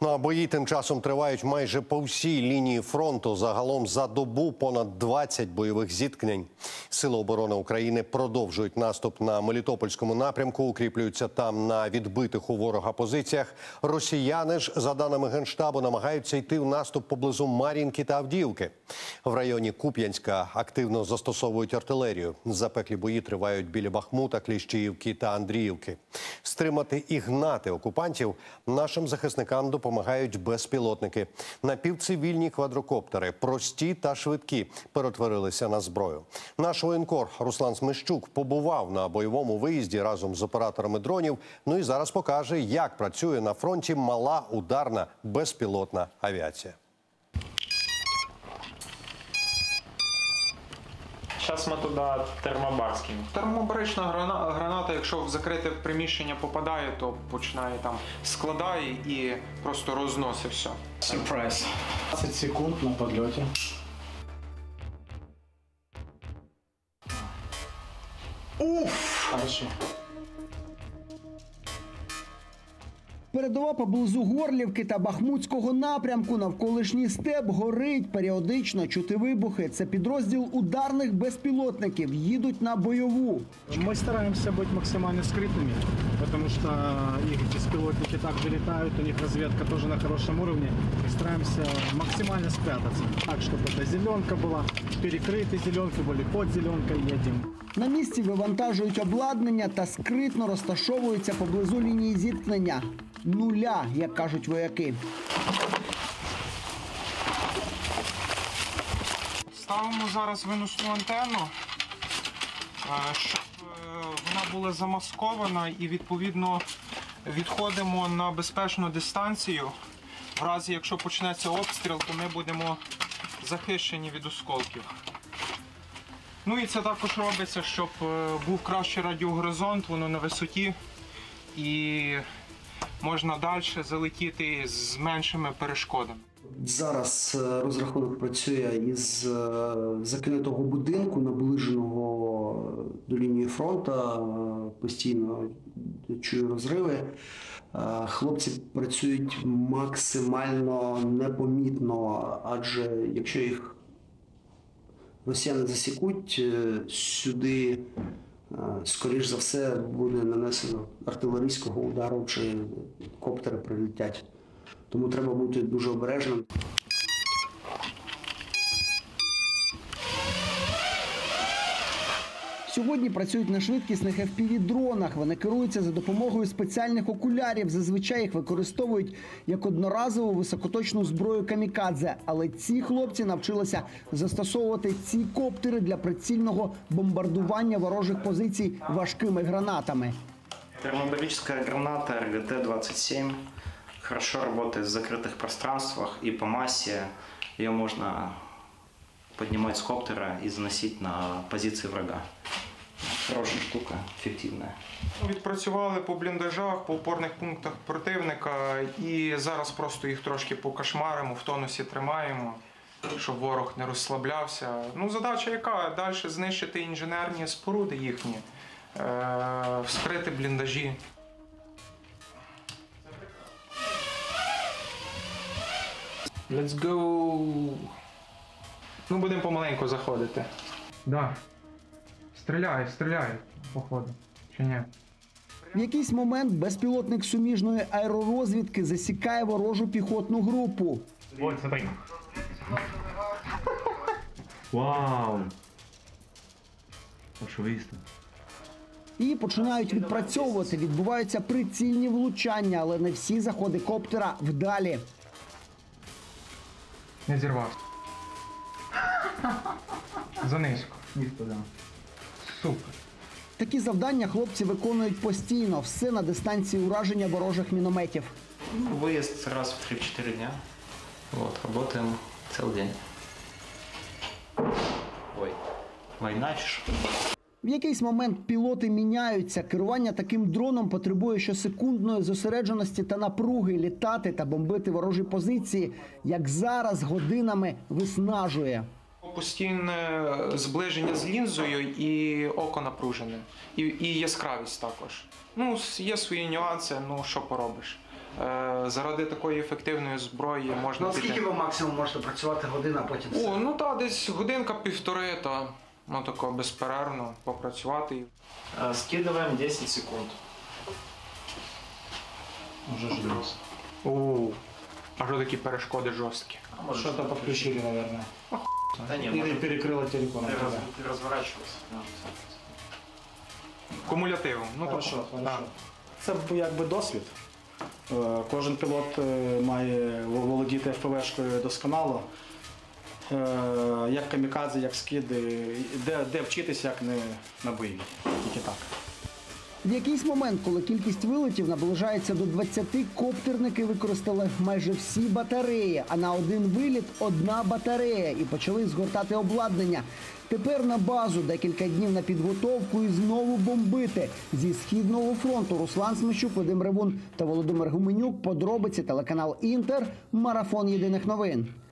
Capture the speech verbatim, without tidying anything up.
Ну а бої тим часом тривають майже по всій лінії фронту. Загалом за добу понад двадцять бойових зіткнень. Сили оборони України продовжують наступ на Мелітопольському напрямку, укріплюються там на відбитих у ворога позиціях. Росіяни ж, за даними Генштабу, намагаються йти в наступ поблизу Мар'їнки та Авдіївки. В районі Куп'янська активно застосовують артилерію. Запеклі бої тривають біля Бахмута, Кліщіївки та Андріївки. Стримати і гнати окупантів нашим захисникам допомагають безпілотники. Напівцивільні квадрокоптери, прості та швидкі, перетворилися на зброю. Наш воєнкор Руслан Смещук побував на бойовому виїзді разом з операторами дронів. Ну і зараз покаже, як працює на фронті мала ударна безпілотна авіація. Зараз ми туди термобар скинемо. Термобарична граната, якщо в закрите приміщення попадає, то починає там, складає і просто розносить все. Сюрприз. двадцять секунд на подльоті. Уф! Хорошо. Передова поблизу Горлівки та Бахмутського напрямку. Навколишній степ горить, періодично чути вибухи. Це підрозділ ударних безпілотників. Їдуть на бойову. Мы стараемся быть максимально скрытными, потому что их беспилотники также летают, у них разведка тоже на хорошем уровне. Мы стараемся максимально спрятаться, так, чтобы эта зеленка была, перекрыты зеленки были, под зеленкой едем. На місці вивантажують обладнання та скритно розташовуються поблизу лінії зіткнення. Нуля, як кажуть вояки. Ставимо зараз виносну антенну, щоб вона була замаскована, і відповідно відходимо на безпечну дистанцію. В разі, якщо почнеться обстріл, то ми будемо захищені від осколків. Ну і це також робиться, щоб був кращий радіогоризонт, воно на висоті, і можна далі залетіти з меншими перешкодами. Зараз розрахунок працює із закинутого будинку, наближеного до лінії фронту. Постійно чую розриви. Хлопці працюють максимально непомітно, адже якщо їх росіяни засікуть, сюди, скоріш за все, буде нанесено артилерійського удару чи коптери прилетять. Тому треба бути дуже обережним. Сьогодні працюють на швидкісних еф пі ві-дронах. Вони керуються за допомогою спеціальних окулярів. Зазвичай їх використовують як одноразову високоточну зброю камікадзе. Але ці хлопці навчилися застосовувати ці коптери для прицільного бомбардування ворожих позицій важкими гранатами. Термобарическая граната эр гэ тэ двадцать семь хорошо работает в закрытых пространствах, и по массе ее можно поднимать с коптера и заносить на позиции врага. Хорошая штука, ефективна. Відпрацювали по бліндажах, по опорних пунктах противника, і зараз просто їх трошки покошмаримо, в тонусі тримаємо, щоб ворог не розслаблявся. Ну, задача яка? Далі знищити інженерні споруди їхні, е- вскрити бліндажі. Let's go! Ну, будемо помаленьку заходити. Да. Стріляє, стріляє, походу. Чи ні? В якийсь момент безпілотник суміжної аеророзвідки засікає ворожу піхотну групу. Ой, смотри. Вау! Пошовисто. І починають відпрацьовувати. Відбуваються прицільні влучання, але не всі заходи коптера вдалі. Не зірвався. Занизько. Супер. Такі завдання хлопці виконують постійно. Все на дистанції ураження ворожих мінометів. Выезд раз в три-четыре дня. Вот, работаем целый день. Ой, война чеш. В якийсь момент пілоти міняються. Керування таким дроном потребує щосекундної зосередженості та напруги. Літати та бомбити ворожі позиції, як зараз, годинами виснажує. Постійне зближення з лінзою і око напружене. І, і яскравість також. Ну, є свої нюанси, ну що поробиш. Е, Заради такої ефективної зброї можна Ну, скільки ви максимум можете працювати годин, а потім все? О, ну так, десь годинка-півтори, та ну тако безперервно попрацювати. Скидываем десять секунд. Уже ждет. О, а що такі перешкоди жорсткі? А может, Что-то подключили, наверное. Да не, Или может, перекрыло телефон. ты, раз- Да. ты разворачивайся. Кумулятивом. Ну, Хорошо, тобто, хорошо. так. Це якби досвід. Е, Кожен пілот е, має володіти еф пе вешкою досконало. Е, Як камікадзе, як скиди, де, де вчитися, як не на бойові. Тільки так. В якийсь момент, коли кількість вилетів наближається до двадцяти, коптерники використали майже всі батареї, а на один виліт – одна батарея, і почали згортати обладнання. Тепер на базу декілька днів на підготовку і знову бомбити. Зі Східного фронту Руслан Смещук, Вадим Ревун та Володимир Гуменюк. Подробиці, телеканал «Інтер», марафон єдиних новин.